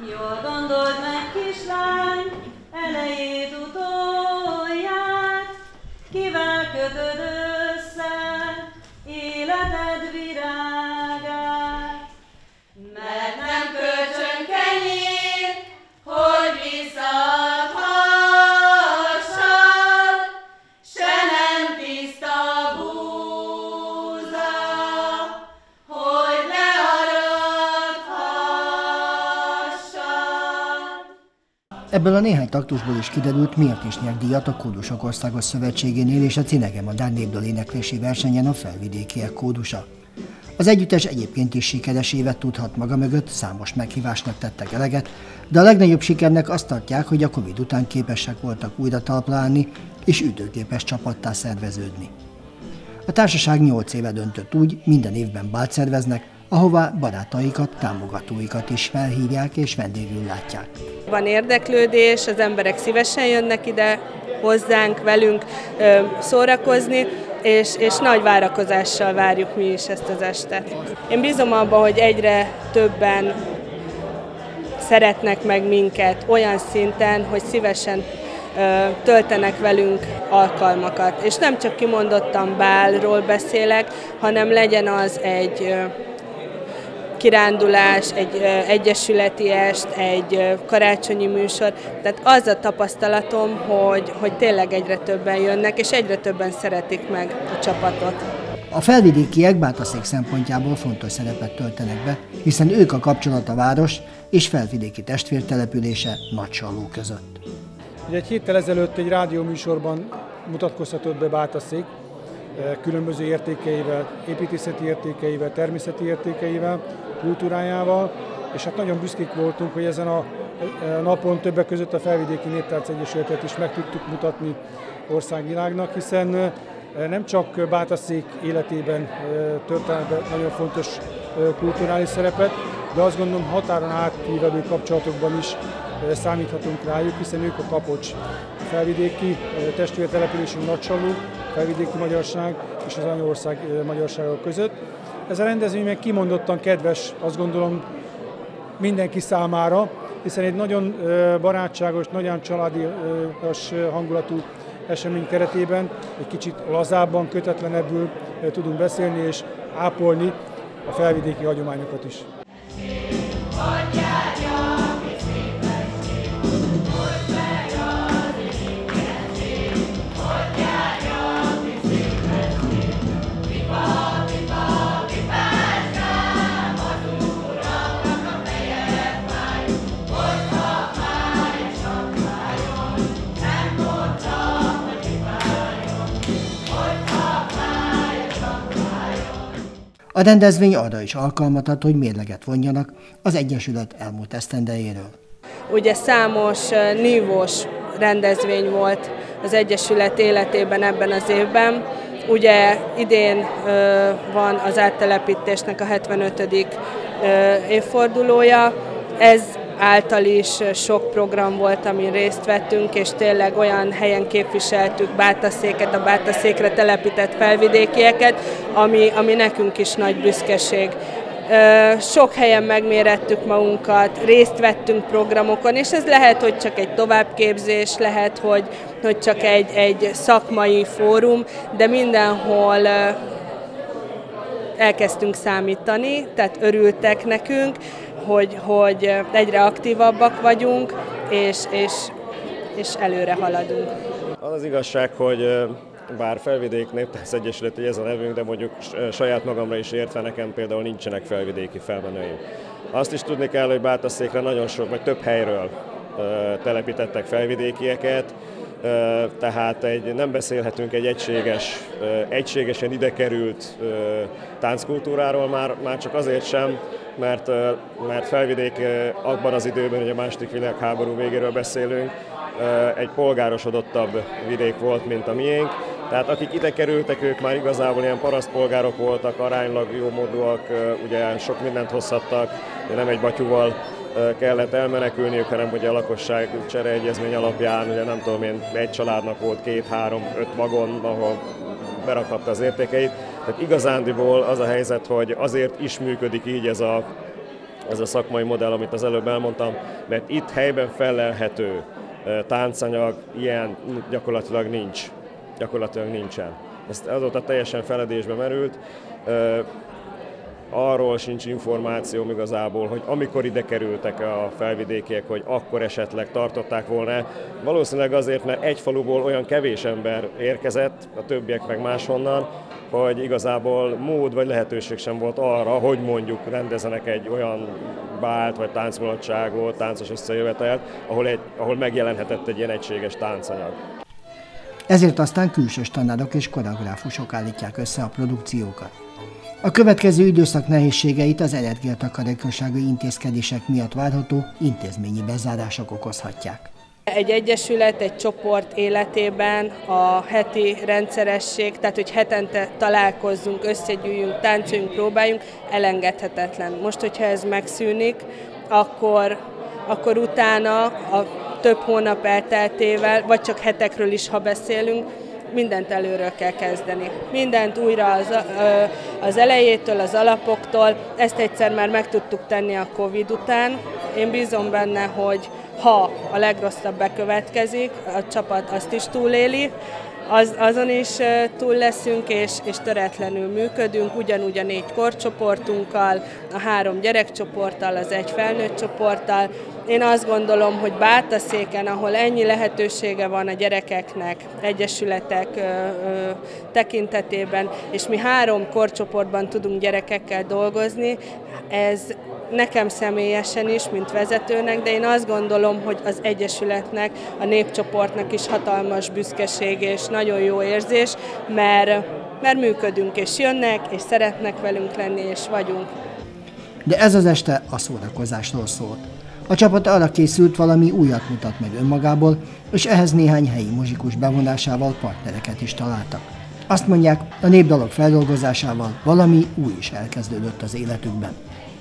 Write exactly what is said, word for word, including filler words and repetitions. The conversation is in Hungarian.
Jól gondold meg, kislány, elejét utolját, kivel kötöd össze életed virágát. Mert nem kölcsön kenyér, hogy visszadhassad, se nem tiszta búza, hogy learadhassad. Ebből a néhány taktusból is kiderült, miért is nyert díjat a Kódusok Országos Szövetségénél és a Cinege Madár népdal éneklési versenyen a felvidékiek kódusa. Az együttes egyébként is sikeres évet tudhat maga mögött, számos meghívásnak tettek eleget, de a legnagyobb sikernek azt tartják, hogy a Covid után képesek voltak újra talpra állni és ütőképes csapattá szerveződni. A társaság nyolc éve döntött úgy, minden évben bált szerveznek, ahová barátaikat, támogatóikat is felhívják és vendégül látják. Van érdeklődés, az emberek szívesen jönnek ide hozzánk, velünk ö, szórakozni, és, és nagy várakozással várjuk mi is ezt az estet. Én bízom abban, hogy egyre többen szeretnek meg minket olyan szinten, hogy szívesen ö, töltenek velünk alkalmakat. És nem csak kimondottan bálról beszélek, hanem legyen az egy ö, kirándulás, egy egyesületi est, egy karácsonyi műsor. Tehát az a tapasztalatom, hogy, hogy tényleg egyre többen jönnek, és egyre többen szeretik meg a csapatot. A felvidékiek Bátaszék szempontjából fontos szerepet töltenek be, hiszen ők a kapcsolat a város és felvidéki testvértelepülése Nagysaló között. Egy héttel ezelőtt egy rádióműsorban mutatkozhatott be Bátaszék különböző értékeivel, építészeti értékeivel, természeti értékeivel, kultúrájával, és hát nagyon büszkék voltunk, hogy ezen a napon többek között a Felvidéki Néptánc Egyesületet is meg tudtuk mutatni országvilágnak, hiszen nem csak Bátaszék életében történt be nagyon fontos kulturális szerepet, de azt gondolom határon átívelő kapcsolatokban is számíthatunk rájuk, hiszen ők a kapocs, a felvidéki testvértelepülésünk Nagysaló, felvidéki magyarság és az anyaország magyarsága között. Ez a rendezvény meg kimondottan kedves, azt gondolom, mindenki számára, hiszen egy nagyon barátságos, nagyon családias hangulatú esemény keretében egy kicsit lazábban, kötetlenebbül tudunk beszélni és ápolni a felvidéki hagyományokat is. A rendezvény arra is alkalmat ad, hogy mérleget vonjanak az Egyesület elmúlt esztendejéről. Ugye számos nívós rendezvény volt az Egyesület életében ebben az évben. Ugye idén van az áttelepítésnek a hetvenötödik évfordulója. Ez által is sok program volt, amin részt vettünk, és tényleg olyan helyen képviseltük Bátaszéket, a Bátaszékre telepített felvidékieket, ami, ami nekünk is nagy büszkeség. Sok helyen megmérettük magunkat, részt vettünk programokon, és ez lehet, hogy csak egy továbbképzés, lehet, hogy, hogy csak egy, egy szakmai fórum, de mindenhol elkezdtünk számítani, tehát örültek nekünk, hogy, hogy egyre aktívabbak vagyunk, és, és, és előre haladunk. Az az igazság, hogy bár Felvidék Néptánc Egyesület, ez a nevünk, de mondjuk saját magamra is értve nekem például nincsenek felvidéki felmenőim. Azt is tudni kell, hogy Bátaszékre nagyon sok, vagy több helyről telepítettek felvidékieket, tehát egy, nem beszélhetünk egy egységes, egységesen ide került tánckultúráról, már, már csak azért sem, mert, mert Felvidék abban az időben, hogy a második világháború végéről beszélünk, egy polgárosodottabb vidék volt, mint a miénk. Tehát akik ide kerültek, ők már igazából ilyen parasztpolgárok voltak, aránylag jómódúak, ugye sok mindent hozhattak, nem egy batyúval kellett elmenekülniük, hanem ugye a lakosság csereegyezmény alapján, ugye nem tudom én, egy családnak volt két, három, öt vagon, ahol berakhatta az értékeit. Tehát igazándiból az a helyzet, hogy azért is működik így ez a ez a szakmai modell, amit az előbb elmondtam, mert itt helyben fellelhető táncanyag, ilyen gyakorlatilag nincs. Gyakorlatilag nincsen. Ez azóta teljesen feledésbe merült. Arról sincs információm igazából, hogy amikor ide kerültek a felvidékiek, hogy akkor esetleg tartották volna. Valószínűleg azért, mert egy faluból olyan kevés ember érkezett, a többiek meg máshonnan, hogy igazából mód vagy lehetőség sem volt arra, hogy mondjuk rendezenek egy olyan bált vagy táncmulatságot, táncos összejövetelt, ahol, egy, ahol megjelenhetett egy ilyen egységes táncanyag. Ezért aztán külsős tanárok és koreográfusok állítják össze a produkciókat. A következő időszak nehézségeit az energiatakarékossági intézkedések miatt várható intézményi bezárások okozhatják. Egy egyesület, egy csoport életében a heti rendszeresség, tehát hogy hetente találkozzunk, összegyűjjünk, táncoljunk, próbáljunk, elengedhetetlen. Most, hogyha ez megszűnik, akkor, akkor utána a több hónap elteltével, vagy csak hetekről is, ha beszélünk, mindent előről kell kezdeni. Mindent újra az, az elejétől, az alapoktól. Ezt egyszer már meg tudtuk tenni a Covid után. Én bízom benne, hogy ha a legrosszabb bekövetkezik, a csapat azt is túléli, az, azon is túl leszünk, és, és töretlenül működünk, ugyanúgy a négy korcsoportunkkal, a három gyerekcsoporttal, az egy felnőtt csoporttal. Én azt gondolom, hogy Bátaszéken, ahol ennyi lehetősége van a gyerekeknek, egyesületek ö, ö, tekintetében, és mi három korcsoportban tudunk gyerekekkel dolgozni, ez nekem személyesen is, mint vezetőnek, de én azt gondolom, hogy az egyesületnek, a népcsoportnak is hatalmas büszkeség és nagyon jó érzés, mert, mert működünk és jönnek, és szeretnek velünk lenni, és vagyunk. De ez az este a szórakozásról szólt. A csapat arra készült, valami újat mutat meg önmagából, és ehhez néhány helyi muzsikus bevonásával partnereket is találtak. Azt mondják, a népdalok feldolgozásával valami új is elkezdődött az életükben.